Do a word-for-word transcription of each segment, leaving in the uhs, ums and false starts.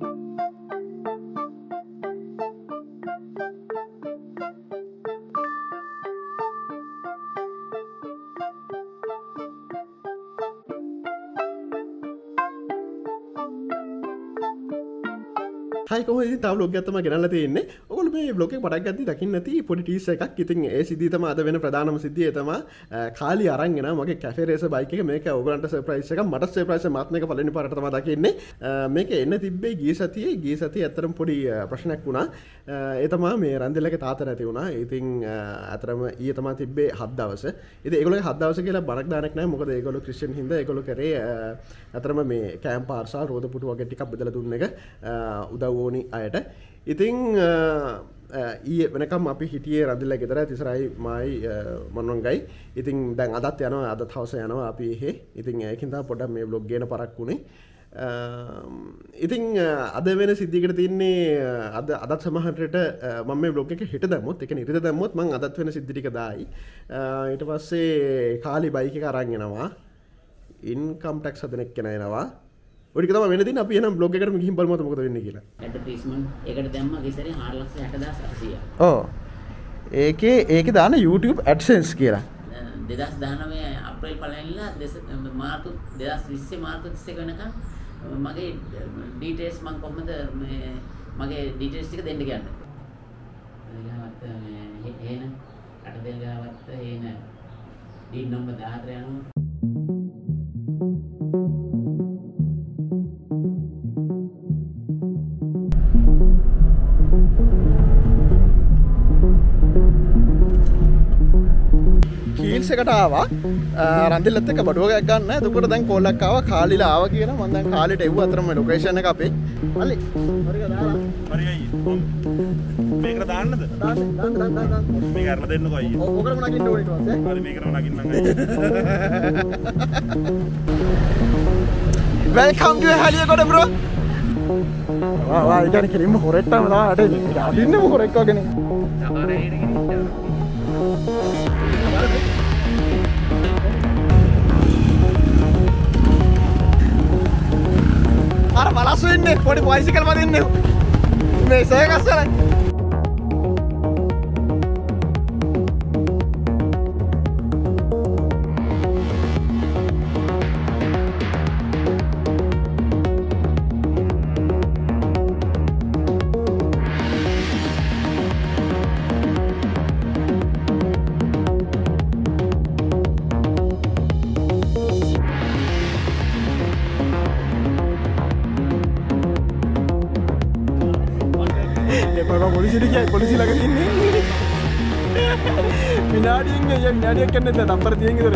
Hai කොහොමද ඉතින් තාම vlog එකක් තමයි ගෙනල්ලා තියෙන්නේ. ඔයගොල්ලෝ මේ vlog එක පටන් ගත්තී දකින්න නැති පොඩි ටීසර් එකක්. ඉතින් ඒ සිද්ධිය තමයි අද වෙන ප්‍රධානම සිද්ධිය තමයි කාලි අරන් එනවා මගේ කැෆේ රේසර් බයික් එක. මේක ඔයගොල්ලන්ට සර්ප්‍රයිස් එකක්. මට සර්ප්‍රයිස් එකක්. මාත් මේක පළවෙනි පාරට තමයි දකින්නේ. මේක එන්න තිබ්බේ ගිය සතියේ. ගිය සතියේ ඇත්තටම පොඩි ප්‍රශ්නයක් වුණා. ඒ තමයි මේ රන්දිල්ලගේ තාත්තා නැති වුණා. ඉතින් ඇත්තටම ඊයේ තමයි තිබ්බේ හත් දවස. ඉතින් ඒගොල්ලෝගේ හත් දවස කියලා බරක් දානක් නැහැ. මොකද ඒගොල්ලෝ ක්‍රිස්තියානි හින්දා ඒගොල්ලෝ කරේ ඇත්තටම මේ කැම්ප් පාර්සල් රෝදපුටු වගේ ටිකක් බෙදලා දුන්න එක උදව් ඕනි අයට. ඉතින් ඊයේ වෙනකම් අපි හිටියේ රන්දිල්ලා ගෙදර තිසරයි මායි මනෝන්ගයි. ඉතින් දැන් අදත් යනවා අද හවස යනවා අපි එහෙ. ඉතින් ඒකින් තමයි පොඩ්ඩක් මේ vlog ගේන පරක් උනේ. ඉතින් අද වෙන සිද්ධියකට තියන්නේ අද අදත් සමහරට මම මේ vlog එක හෙට දැම්මොත් ඒ කියන්නේ ඉරිද දැම්මොත් මම අදත් වෙන සිද්ධි ටික දායි. ඊට පස්සේ කාලි බයික් එක අරන් එනවා. ඉන්කම් ටැක්ස් හදන එක්කෙන එනවා. ඔය ටික තමයි වෙන දින අපි එනම් බ්ලොග් එකකට ගිහින් බලමු මොකද වෙන්නේ කියලා. ඇඩ්වර්ටයිස්මන්ට් එකට දැම්මා ගිසරේ හාර ලක්ෂ හැට හදාස් අටසියයක්. ඔව්. ඒකේ ඒකේ දාන YouTube AdSense කියලා. දෙදාස් දහනවය අප්‍රේල් පළවෙනිදා මාර්තු දෙදාස් විස්සේ මාර්තු තිස් එක වෙනකන් මගේ ඩීටේල්ස් මම කොහොමද මේ මගේ ඩීටේල්ස් ටික දෙන්න කියන්නේ. ගාවත් මේ හේන අටදෙල් ගාවත් හේන ඩීඩ් නම්බර් දාහතර යනවා. keells එකට ආවා රන්දිල්ලත් එක්ක බඩුව ගයක් ගන්න. එතකොට දැන් කෝල් එකක් ආවා කාලිලා ආවා කියලා. මම දැන් කාලිට එව්වා අතරම ලොකේෂන් එක අපේ. අලි හරියට දාලා. හරි අයියේ. මේකට දාන්නද? දාන්න දාන්න දාන්න දාන්න. මේක අරලා දෙන්නකෝ අයියේ. ඔකරම නගින්න ඕනේ ඊට පස්සේ. හරි මේකම නගින්නම් අයියේ. Welcome to Haliyagoda bro. වා වා ඉතින් කෙලින්ම හොරෙට්ටම තමයි අඩේ. අදින්නම හොරෙක් වගේනේ. සමහර හේන ගෙනින්න. අර බලස් වෙන්නේ පොඩි බයිසිකල් වදින්නේ මේ සයකස් වල polisi dia polisi lagi ini minadiin ya minadiin කන්නේ දැන් නම්බර තියෙන ඉතලේ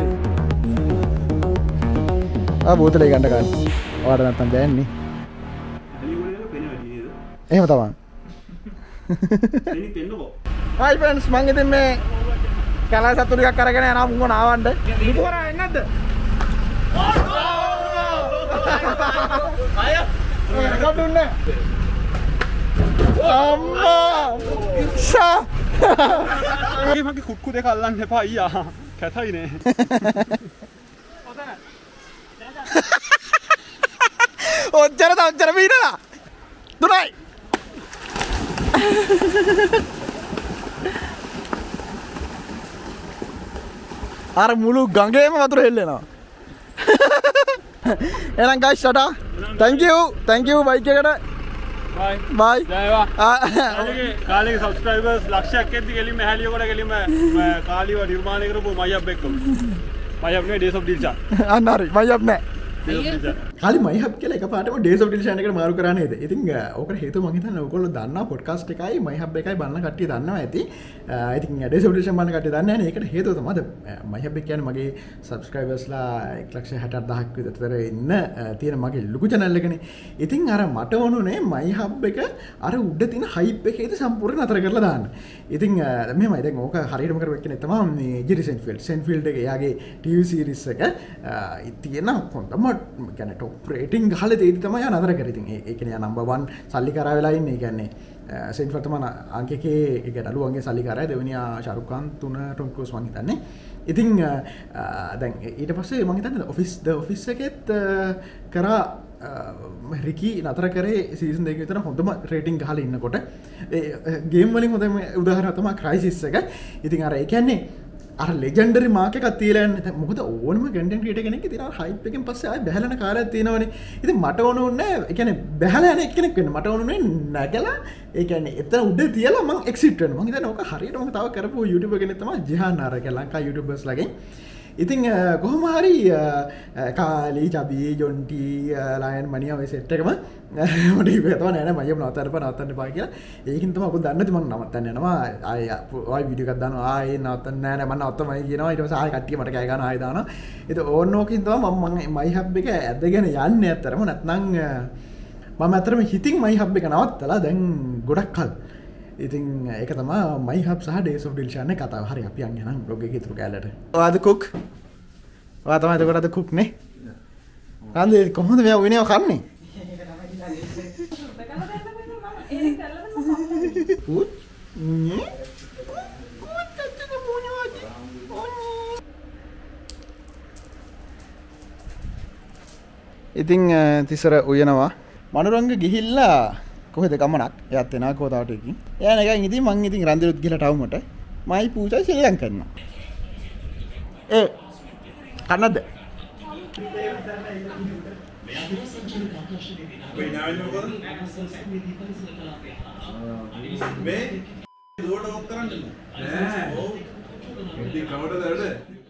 ආ බෝතලේ ගන්න ගන්න ඔයාලට නැත්තම් බෑන්නේ හලිගොඩේක පෙන වැඩි නේද එහෙම තමයි එනි පෙන්නකෝ hi friends මම ඉතින් මේ කලා සතු ටිකක් අරගෙන යනවා මුංගොන ආවන්න ඉතෝරා එන්නේ නැද්ද අය ගොඩුන්නේ අම්මා ෂා මේ මගේ කුක්කු දෙක අල්ලන්න එපා අයියා කැතයිනේ ඔච්චර තවච්චර පීනලා දුරයි අර මුළු ගඟේම වතුර හෙල්ලෙනවා එහෙනම් guys tata thank you thank you bike එකට bye bye ජයවා කාලේ කාලේ subscribers ලක්ෂයක් එද්දි ගෙලින්ම හැලියකොට ගෙලින්ම කාලිව නිර්මාණය කරපු මයිහබ් එක්ක මයිහබ් නේ days of dilshan අන්න හරි මයිහබ් නෑ කාලි මයිහබ් කියලා එකපාරටම days of dilshan එකට මාරු කරා නේද? ඉතින් ඕකට හේතුව මම හිතන්නේ ඔයගොල්ලෝ දන්නා පොඩ්කාස්ට් එකයි මයිහබ් එකයි බලන කට්ටිය දන්නවා ඇති. ඉතින් days of dilshan බලන කට්ටිය දන්නේ නැහැ නේ. ඒකට හේතුව තමයි මයිහබ් එක කියන්නේ මගේ subscribersලා එක ලක්ෂ හැට අටදහක් විතර ඉන්න තියෙන මගේ ලොකු channel එකනේ. ඉතින් අර මට ඕනුනේ මයිහබ් එක අර උඩ තියෙන hype එකේද සම්පූර්ණ නතර කරලා දාන්න. ඉතින් මෙහෙමයි දැන් ඕක හරියටම කරපු එක්කනේ තමයි මේ ජෙරි සෙන්ෆීල්ඩ් සෙන්ෆීල්ඩ් එක එයාගේ ටීවී සීරීස් එක තියෙන හොඳම කියන්නේ টপ රේටින් ගහලා දෙයිද තමයි යා නතර කරේ. ඉතින් ඒ කියන්නේ යා නම්බර් වන් සල්ලිකාරා වෙලා ඉන්නේ. ඒ කියන්නේ සෙන්ෆීල්ඩ් තමයි අංක එකේ ඒ කියන්නේ අලුවන්ගේ සල්ලිකාරයා දෙවෙනියා ශාරුක් ખાන් තුන ටොම් ක්‍රූස් මං හිතන්නේ. ඉතින් දැන් ඊට පස්සේ මං හිතන්නේ ඔෆිස් ද ඔෆිස් එකෙත් කරා රිකි නතර කරේ සීසන් දෙක විතර හොඳම රේටිංగ్ ගහලා ඉන්නකොට ඒ ගේම් වලින් හොඳම උදාහරණ තමයි ක්‍රයිසිස් එක. ඉතින් අර ඒ කියන්නේ අර ලෙජෙන්ඩරි මාක් එකක් තියලා යන්නේ. මොකද ඕනම කන්ටෙන්ට් ක්‍රියේටර් කෙනෙක් ඉතින් අර හයිප් එකෙන් පස්සේ ආයෙ බහැලන කාලයක් තියෙනවනේ. ඉතින් මට ඕන උන්නේ ඒ කියන්නේ බහැලා යන කෙනෙක් වෙන්න. මට ඕන උන්නේ නැගලා ඒ කියන්නේ එතන උඩ තියලා මම එක්සිට් වෙනවා. මම හිතන්නේ ඕක හරියට මම තව කරපු YouTuber කෙනෙක් තමයි ජිහාන් අර ලංකා YouTubers ලගෙන්. ඉතින් කොහොම හරි කාලි චබී ජොන්ටි ලයන් මනියා ඔය සෙට් එකම මට හිතුවා නෑ නෑ මම නවත්තන්න නවත්තන්න එපා කියලා. ඒකින් තමයි අකුල් දන්නේ නැති මම නවත්තන්න යනවා. ආයෙ ආයෙ වීඩියෝ එකක් දානවා. ආයෙ නවත්තන්න නෑ නෑ මම නවත්තමයි කියනවා. ඊට පස්සේ ආයෙ කට්ටිය මට කෑ ගන්නවා ආයෙ දානවා. ඒක ඕනෝකින් තමයි මම මම මයි හබ් එක ඇදගෙන යන්නේ අතරම නැත්නම් මම අතරම හිතින් මයි හබ් එක නවත්තලා දැන් ගොඩක් කල්. ඉතින් ඒක තමයි මයි හබ් සහ ඩේස් ඔෆ් ඩිල්ෂාන් එක කතාව. හරි අපි යන්නේ නම් බ්ලොග් එකේ ඉතුරු කැලලට. ඔයාද කුක්? ඔයා තමයි එතකොට අද කුක් නේ? හන්දේ කොහොමද මෙයා වෙනව කන්නේ? කුත් නේ? කුත් අතට මොනවද? ඉතින් තිසර උයනවා. මනුරංග ගිහිල්ලා කොහෙද ගමනක් එයාත් එනවා කෝතාවට එකකින්. එයා නිකන් ඉතින් මං ඉතින් රන්දිරුත් ගිහලා ටවුමට මයි පූජා ශ්‍රී ලංකන් කරනවා. ඒ කන්නද? මේ දුවට ඔක් කරන්නේ නෑ. ඔව්. ඉතින් කවුටද වැඩ?